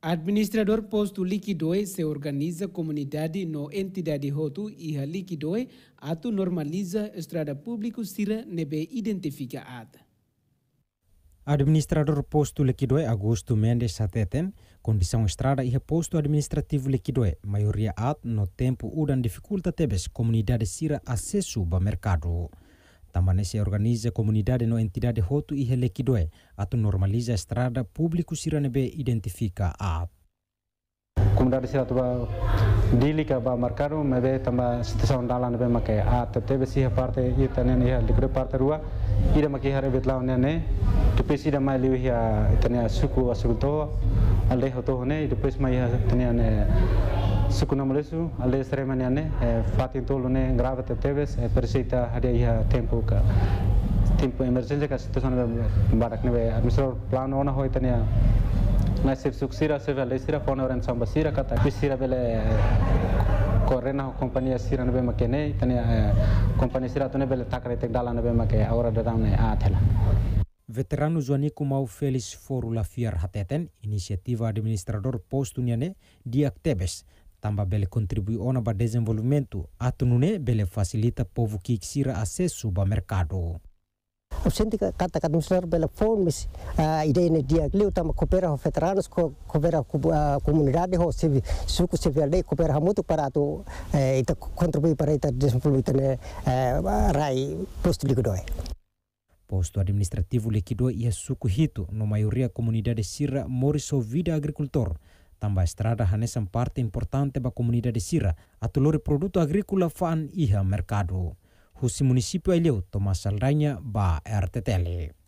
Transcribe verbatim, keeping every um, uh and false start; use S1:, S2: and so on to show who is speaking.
S1: Administrador posto Liquidoi se organiza comunidade no entidade Hotu iha Liquidoi atu normaliza estrada público sira nebe identifica ata.
S2: Administrador posto Liquidoi Augusto Mendes Sateten, condição estrada iha posto administrativo Liquidoi, maioria at no tempo udan dificulta tebes comunidade sira acesso ba mercado. Também se organiza comunidade no entidade Hotu iha Liquidoi, atu normaliza estrada público sira nebe identifica a.
S3: Comunidade sira tuba dilika ba mercado mebe tamba situação dala nebe make a tebe si parte ita ne iha Liquidoi parte rua ida make hare betlau ne ne depois ida mai liu iha itania suku asulto alde hoto ne depois mai iha itania ne suku namolesu alde seremania ne fatin tolo ne grave tebes persita hadia iha tempo ka tempo emergência ka situação nebe barak nebe administrador plano ona ho itania na sef suksira sef alde sira pona oran samba sira kata bisira bele correna companhia sira nebe makene itania companhia sira tone bele takre tek dala nebe make agora dadam ne a thela.
S2: Veterano Joanico Mau Felix Forula Fiar Hateten, inisiativa administrador posto niane diak tebes, tamba bele contribui ona ba desenvolvimento, atunune bele facilita povo que xira acesso ba mercado.
S4: O senti kata kata administrador bele phone mis ideia ne diak liu tamba coopera ho veteranos co coopera comunidade ho se suku se verde coopera muito para tu ita contribui para ita desenvolvimento ne rai posto Liquidoi.
S2: Posto administrativo Liquidoi ia suku hito no maioria comunidade sira moriso vida agricultor. Tamba estrada hanesan parte importante ba comunidade sira atulore produto agrícola fan iha mercado. Husi município Ilhéu Tomás Saldanha ba R T T L.